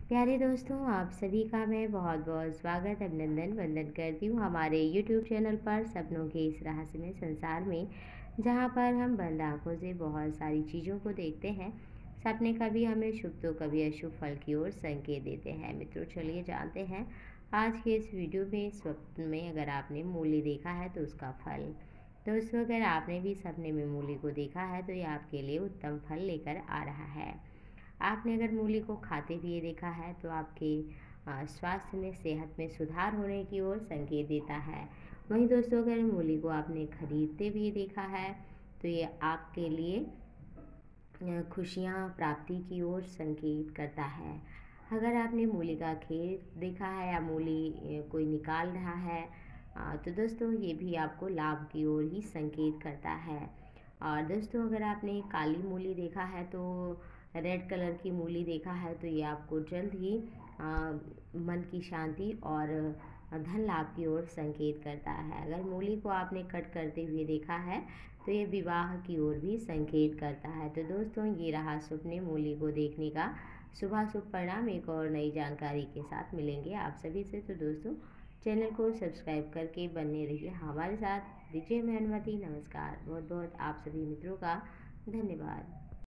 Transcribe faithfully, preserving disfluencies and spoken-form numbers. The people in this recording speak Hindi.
प्यारे दोस्तों, आप सभी का मैं बहुत बहुत स्वागत अभिनंदन वंदन करती हूँ हमारे यूट्यूब चैनल पर सपनों के इस रहस्यमय संसार में, जहाँ पर हम बंद आँखों से बहुत सारी चीज़ों को देखते हैं। सपने कभी हमें शुभ तो कभी अशुभ फल की ओर संकेत देते हैं। मित्रों, चलिए जानते हैं आज के इस वीडियो में। स्वप्न में अगर आपने मूली देखा है तो उसका फल। दोस्तों, अगर आपने भी सपने में मूली को देखा है तो ये आपके लिए उत्तम फल लेकर आ रहा है। आपने अगर मूली को खाते हुए देखा है तो आपके अ, स्वास्थ्य में, सेहत में सुधार होने की ओर संकेत देता है। वहीं दोस्तों, अगर मूली को आपने खरीदते हुए देखा है तो ये आपके लिए अ, खुशियाँ प्राप्ति की ओर संकेत करता है। अगर आपने मूली का खेत देखा है या मूली अ, कोई निकाल रहा है, अ, तो दोस्तों ये भी आपको लाभ की ओर ही संकेत करता है। और दोस्तों, अगर आपने काली मूली देखा है तो रेड कलर की मूली देखा है तो ये आपको जल्द ही अ, मन की शांति और धन लाभ की ओर संकेत करता है। अगर मूली को आपने कट करते हुए देखा है तो ये विवाह की ओर भी संकेत करता है। तो दोस्तों, ये रहा सपने मूली को देखने का शुभाशुभ परिणाम। एक और नई जानकारी के साथ मिलेंगे आप सभी से। तो दोस्तों, चैनल को सब्सक्राइब करके बने रहिए हमारे साथ। दीजिए मैं अनुमति। नमस्कार। बहुत बहुत आप सभी मित्रों का धन्यवाद।